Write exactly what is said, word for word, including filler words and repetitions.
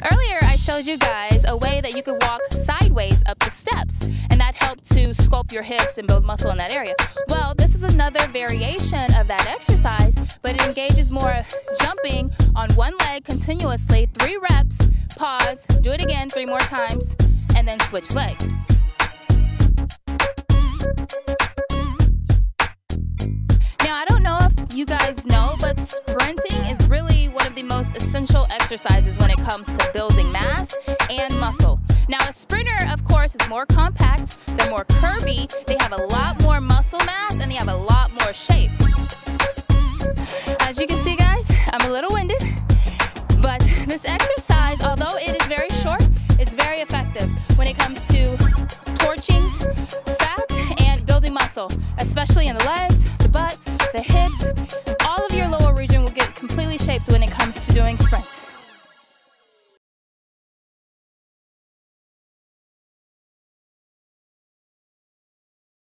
Earlier, I showed you guys a way that you could walk sideways up the steps, and that helped to sculpt your hips and build muscle in that area. Well, this is another variation of that exercise, but it engages more jumping on one leg continuously, three reps, pause, do it again three more times, and then switch legs. Now, I don't know if you guys know, but sprinting is really one of the most essential exercises when it comes to building mass and muscle. Now, a sprinter, of course, is more compact, they're more curvy, they have a lot more muscle mass, and they have a lot more shape. As you can see, guys, I'm a little winded, but this exercise, although it is very short, it's very effective when it comes to torching fat and building muscle, especially in the legs,